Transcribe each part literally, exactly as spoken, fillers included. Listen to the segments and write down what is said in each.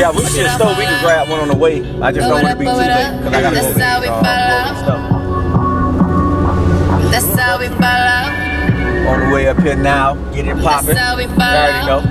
Yeah, we should still we can grab one on the way. I just don't want to be too late because I got to go get uh, stuff. That's how we follow. On the way up here now, get it popping. There you go.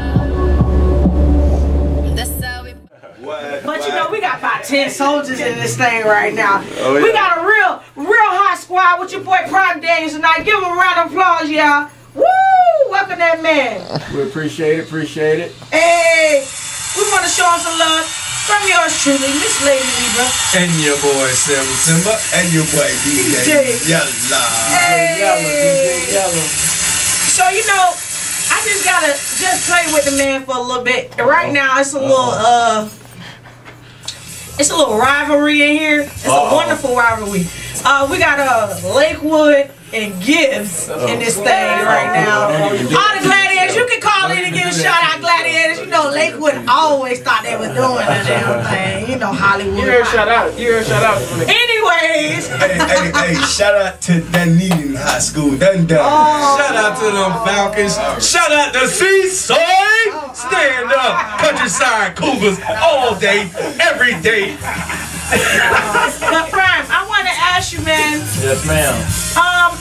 But you know, we got about ten soldiers in this thing right now. Oh, yeah. We got a real, real hot squad with your boy Prime Daniels tonight. Give him a round of applause, y'all. Woo! Welcome that man. We appreciate it, appreciate it. Hey, we want to show him some love from yours truly, Miss Lady Libra. And your boy Simba Simba. And your boy D J Yella. Hey. D J Yella, D J Yella. So, you know, I just got to just play with the man for a little bit. And right now, it's a little, uh... it's a little rivalry in here. It's uh-oh. a wonderful rivalry. Uh, we got uh, Lakewood and Gibbs uh-oh. in this thing right now. All the gladiators, you can call in and give a shout out gladiators. You know, Lakewood always thought they were doing the damn thing. You know, Hollywood. You heard shout out. You heard shout out. Anyways. hey, hey, hey, shout out to Dunedin High School. Dun dun. Oh. Shout out to them Falcons. Shout out to Seaside. Stand up. Countryside Cougars all day, every day. But Prime, I want to ask you, man. Yes, ma'am. Um,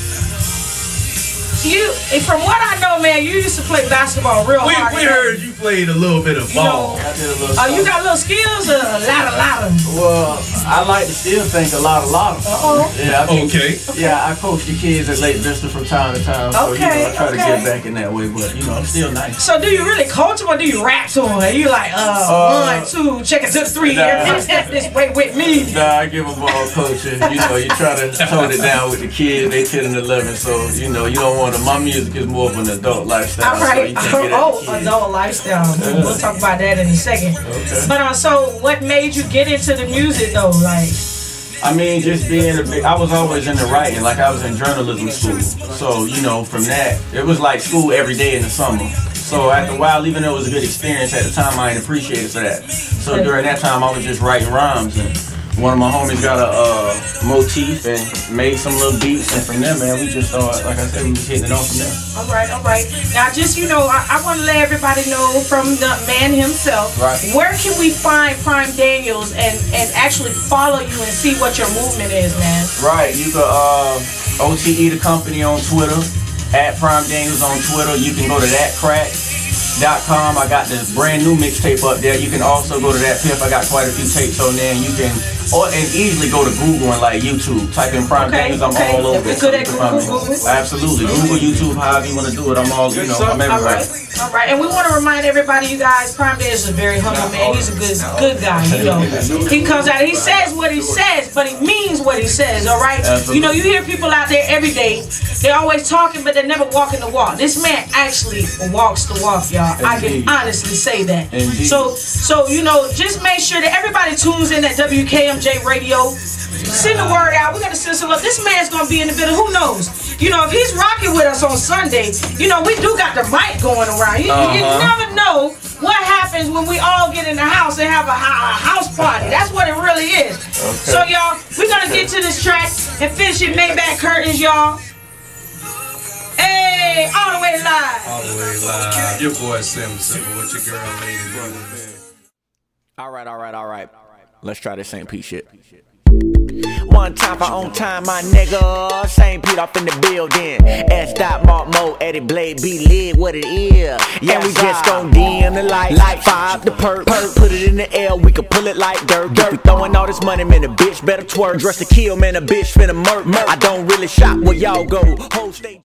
you, from what I know, man, you used to play basketball real we, hard. We heard you played a little bit of ball. You know, uh, you got little skills or a lot of lot of? Well, I like to still think a lot of lot of. Uh-oh. Yeah, I mean, okay. Yeah, I coach the kids at Lake Vista from time to time. So, okay, you know, I try okay. to get back in that way, but, you know, I'm still nice. So, do you really coach them or do you rap to them? Are you like, uh, uh one, two, check it to the three, nah. step this way with me? Nah, I give them all coaching. You know, you try to tone it down with the kids. They ten and eleven, so, you know, you don't want to. My music is more of an adult lifestyle. All right. So you oh, adult lifestyle. Yeah. We'll talk about that in a second. Okay. But uh, so what made you get into the music though? Like, I mean, just being a big, I was always into writing. Like I was in journalism school. So, you know, from that, it was like school every day in the summer. So after a while, even though it was a good experience at the time, I didn't appreciate it for that. So during that time, I was just writing rhymes. And one of my homies got a uh, motif and made some little beats, and from there, man, we just started, like I said, we was hitting it off from there. All right, all right. Now, just, you know, I, I want to let everybody know from the man himself, right. Where can we find Prime Daniels and, and actually follow you and see what your movement is, man? Right, you can uh, O T E the company on Twitter, at Prime Daniels on Twitter. You can go to that crack dot com. I got this brand new mixtape up there. You can also go to that Piff. I got quite a few tapes on there, and you can, or and easily go to Google and like YouTube. Type in Prime okay, Daniels. I'm okay. all over. We're good at Google. Absolutely, Google, YouTube, however you want to do it. I'm all, you know, I'm everywhere. All right, all right. And we want to remind everybody, you guys, Prime Daniels is a very humble man. He's a good, good guy. You know, he comes out, he says what he says, but he means what he says. All right. Absolutely. You know, you hear people out there every day. They're always talking, but they're never walking the walk. This man actually walks the walk, y'all. I can honestly say that. Indeed. So, so you know, just make sure that everybody tunes in at W K M J Radio. Send the word out. We gotta send some love. This man's gonna be in the building. Who knows? You know, if he's rocking with us on Sunday, you know, we do got the mic going around. You, uh-huh. you never know what happens when we all get in the house and have a, a house party. That's what it really is. Okay. So, y'all, we're gonna get to this track and finish it. Maybach Curtains, y'all. Hey, all the way live. All the way live. Your boy Simba Simba with your girl Lady. All right, all right, all right. Let's try this Saint Pete shit. One time for on time, my nigga. Saint Pete off in the building. S. Dot Mark Mo, Eddie Blade, be lit what it is. Yeah, we just gon' dim the light, light five the perk, perk. Put it in the air, we can pull it like dirt. Dirt. We throwing all this money, man, a bitch better twerk. Dress to kill, man, a bitch finna murk. I don't really shop where y'all go. Whole state.